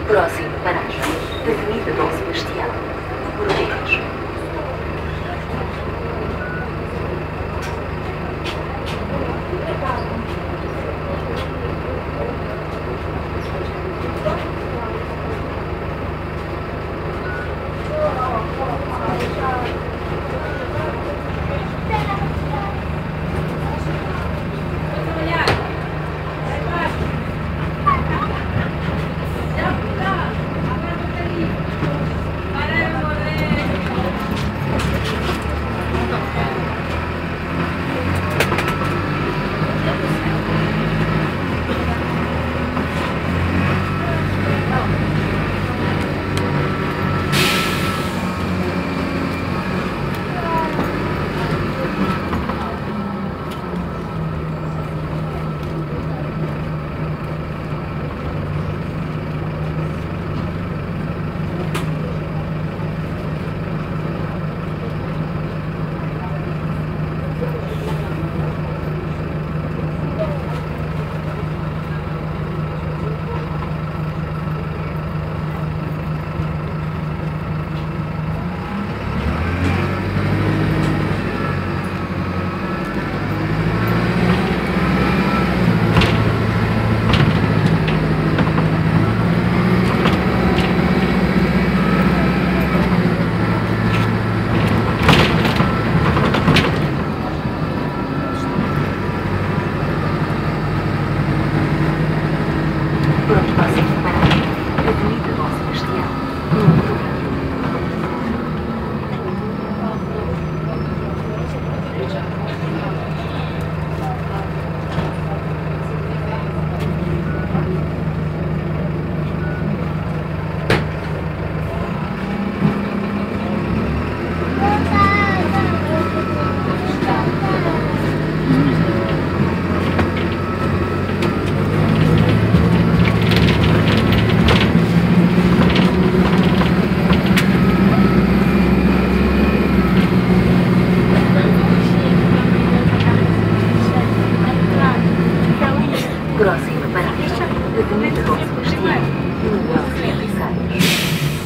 Próxima paragem, Avenida Dom Sebastião, número 10. Próxima paragem, Avenida Dom Sebastião, número 96.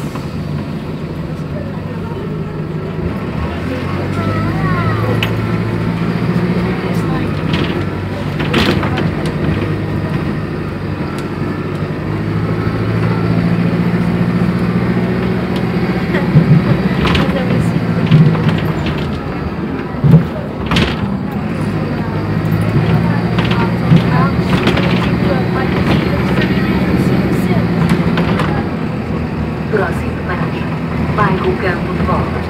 Próxima paragem, Bairro Campo de Volta.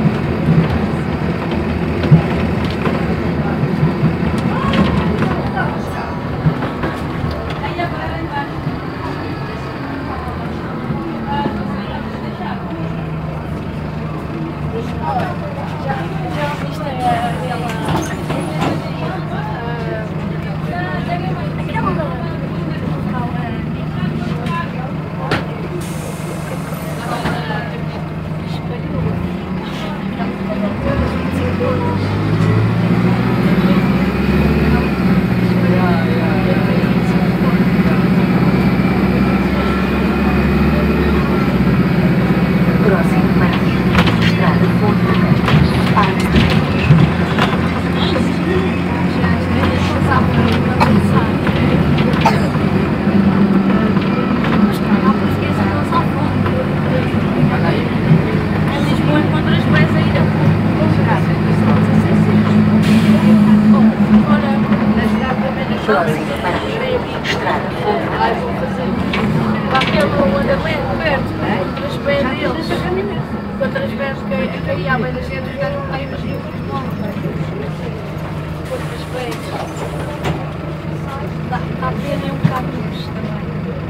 Próxima paragem, Estrada Aquele andamento perto, outras pedras, outras pedras que caía bem da gente, os gajos não têm mais nenhum outras pedras. Está a pena um bocado nisso também.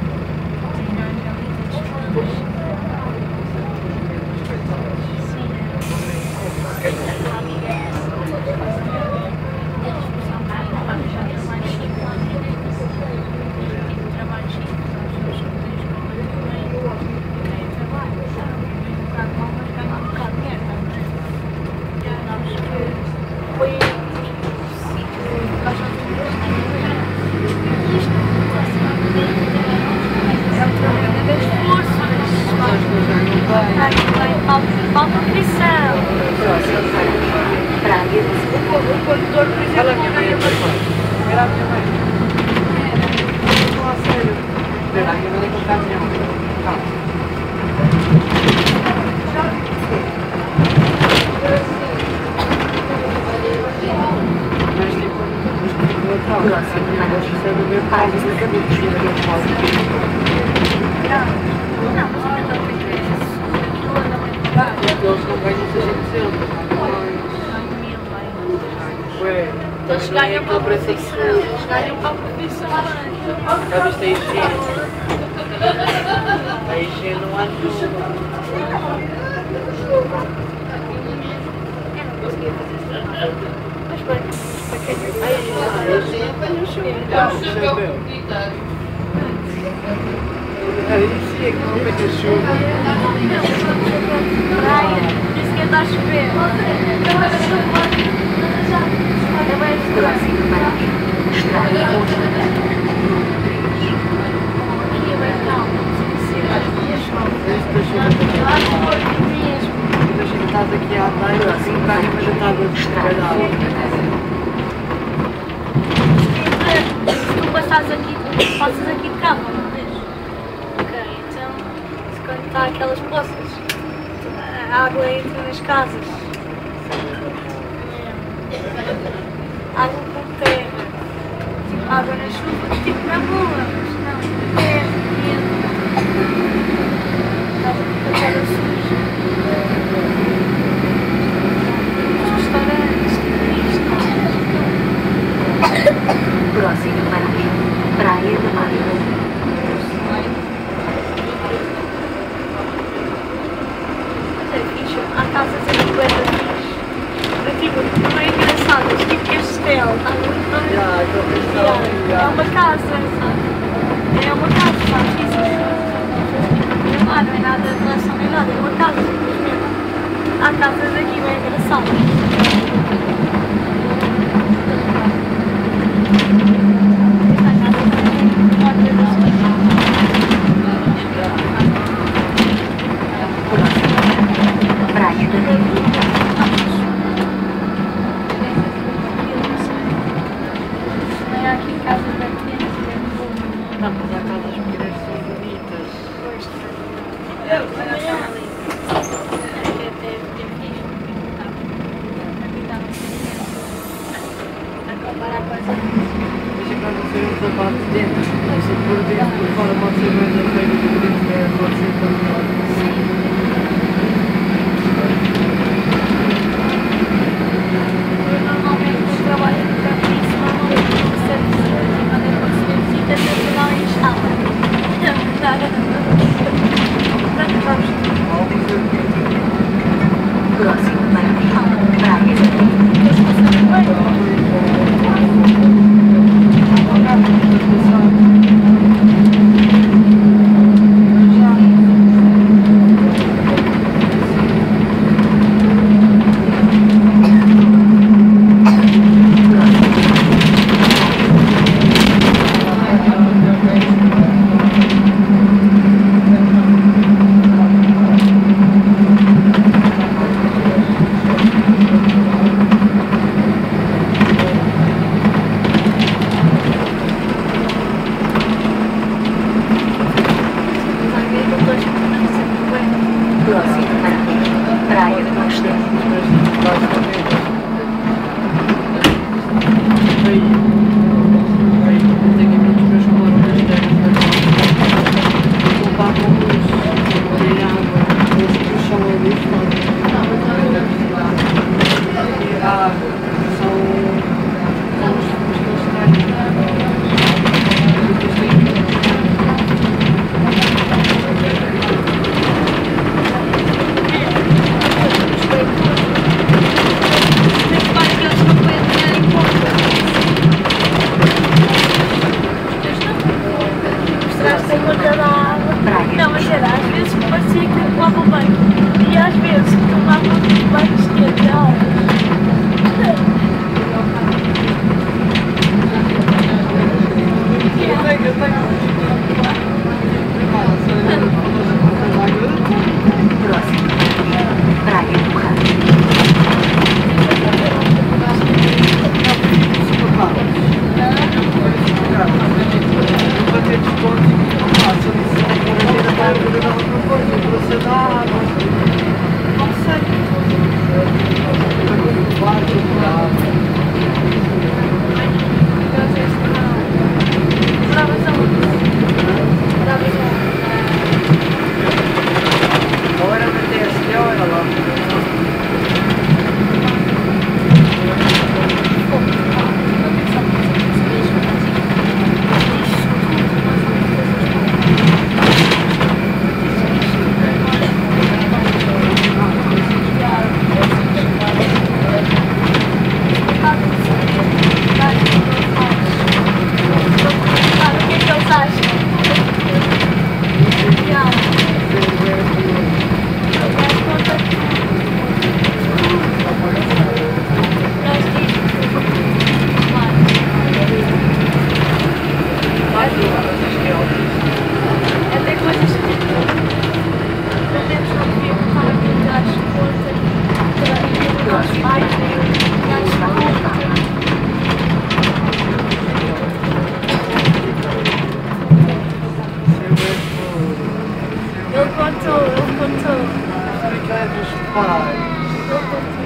Foi o sítio que nós já tínhamos. caminhão. Tá. Mas tipo, Próximo parque. Pares na cabeça. Não, mas ainda não tem que ver isso. Aquilo anda muito barato. eles não ganham 600. Ué, Eles ganham para a profissão. Eles ganham para a profissão. já viste a higiene? A higiene não há nenhuma. Eu não conseguia fazer isso trabalho. Mas bem, para quem eu A higiene apanha o chapéu. É isso é que não apanha chuva. praia, disse que está a chover. É bem Próximo parque. Estrada Outra. aqui é bem calmo, não sei se é chove. Imagina, estás aqui a andar e assim está a mas estás a Estrada desesperar. Se tu passares aqui, passas aqui de carro, não vês? Ok, então, se quando está aquelas poças, a água entra nas casas. Água com terra. Tipo, água na chuva, tipo na rua, mas não, terra, entra. Estás aqui com a terra suja. Os restaurantes, tipo isto. Próximo parque. Praia de Mar. É fixe, há casas aqui bué da fixe. É tipo, não é engraçado, tipo castelo, está muito bem. É uma casa, sabe? É uma casa, sabe? Isso não é nada de relação nem nada, é uma casa, simplesmente. Há casas aqui bem engraçadas. Praia de Rio. Há aqui casas bem pequenas e bem boas. Não, mas há casas pequenas que são bonitas. Pois, ali. É fixe. A comparar com as outras. Mas é quando você um sapato de dentro. Se por dentro, por fora pode ser mais a feira de dentro, pode ser também. Normalmente no trabalho de isso, normalmente não recebe pessoas e quando eu recebo visitas eu vou lá em estava. Próximo parque. Praia de Rio. Próximo parque. Praia de Mostela. Não, mas era, às vezes parecia que tomava banho. E às vezes tomava banhos quentes, Próximo parque. Praia do Rato. Para ter desconto, faça isso. Ele contou, ele contou. Sabe que é dos pais? Ele contou.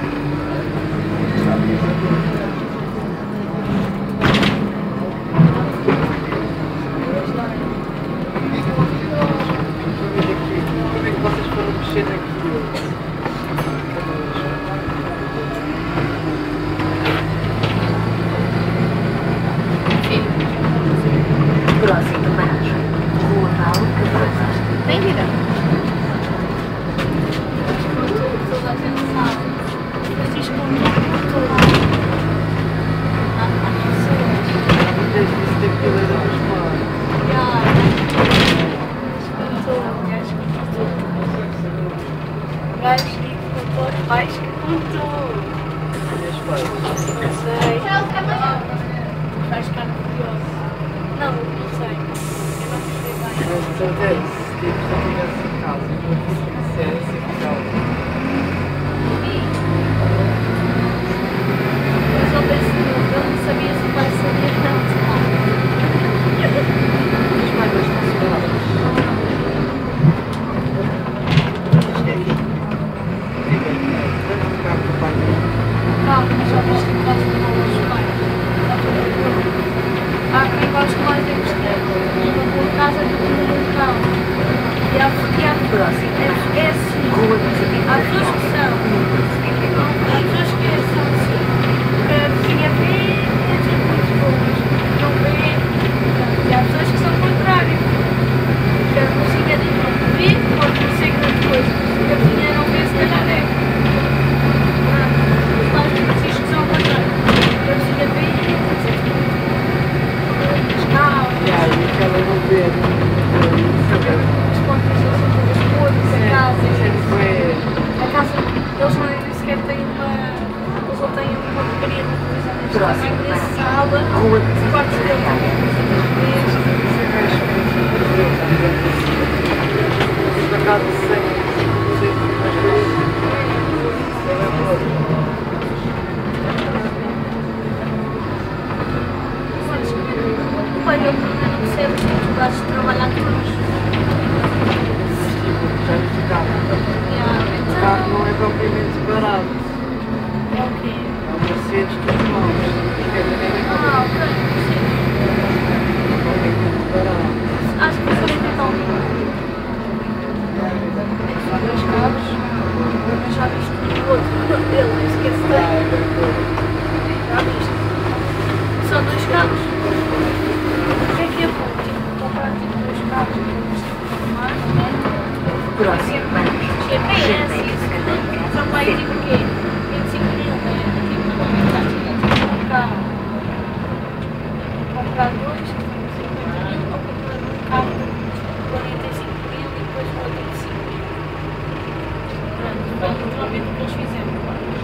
Como é que vocês foram mexer naquilo? Próxima paragem. Rua Paulo Cavazas. Bem-vinda. Toda a gente sabe. Francisco contou lá. Às pessoas. Desde isso daquilo era dos pais. O gajo que contou, os pais que contou. E os pais? Não sei. Vai ficar curioso. Não, não sei. Eu não sei bem. Mas de certeza, se tipo, se eu tivesse em casa e não dissesse e ficava. Mas eu penso, eu não sabia se o pai sabia tanto. Os pais estão separados. Isto é aqui. Fica aqui. Vamos ficar com o pai. Calma, mas já viste que quase não vão os pais. Há quem goste mais de investir. Por casa do local. E há Próxima é paragem. assim. Rua dos Há pessoas que são. Há pessoas que são assim. Que a vizinha vê e é tipo muito boas. Não vê. E há pessoas que são o contrário. Que a vizinha diz não vê, pode não ser grande coisa. Se a vizinha não vê, se calhar é. Os pais de vocês que são o contrário. Que a vizinha vê e pode ser tipo. E aí aquela não vê. As contas, as cores, a casa. A casa, eles não nem sequer têm uma. Eles não têm uma porcaria de televisão. Eles Próxima têm paragem. sala, Rua dos os quartos deles têm Na casa sem as coisas. o pai dele não percebe que os gajos trabalham todos. Já viste o carro? O carro não é propriamente barato. É o quê? É um Mercedes dos irmãos. Isto é da mesma Ok, sim. Não é muito barato. Acho que foi então. São dois carros, mas já viste o outro dele, nem sequer se tem. Já viste? São dois carros. O que é bom? Tipo, comprar tipo dois carros, mais, né? Próxima paragem. GPS, são mais tipo o quê? 25 mil, né? Tipo, não está tipo um carro. Comprar dois, que são 50 mil, ou comprar um carro de 45 mil e depois o outro de 5 mil. Pronto, foi literalmente o que eles fizeram.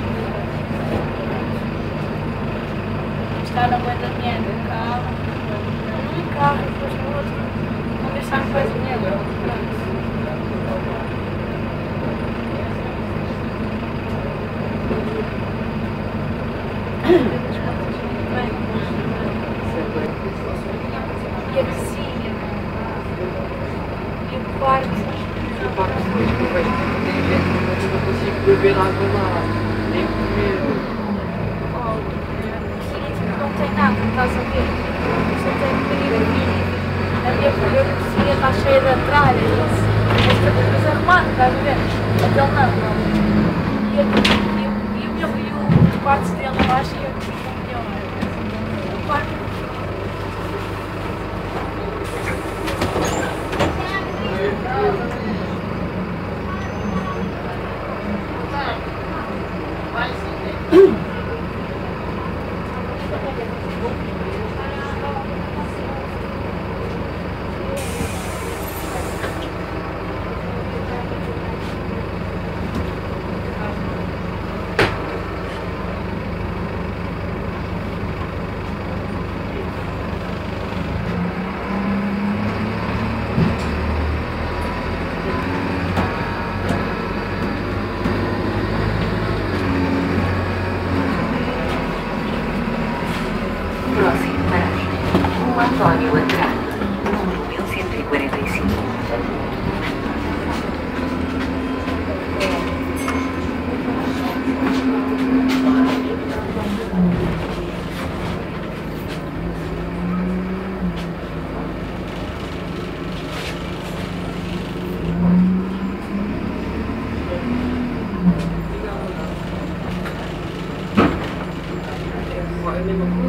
Gastaram a da dinheiro no carro, num carro e depois no outro. Não gastaram quase dinheiro. Pronto. E a cozinha, e o quarto. Eu pago depois que eu vejo que tem gente, mas eu não consigo beber água lá. Nem comer. Oh, não tem nada, estás a ver? Só tem um bocadinho a minha cozinha está cheia de tralhas. Esta coisa arrumada, estás a ver? Aquele não. E o quarto dele eu acho que é o melhor. O quarto. mesma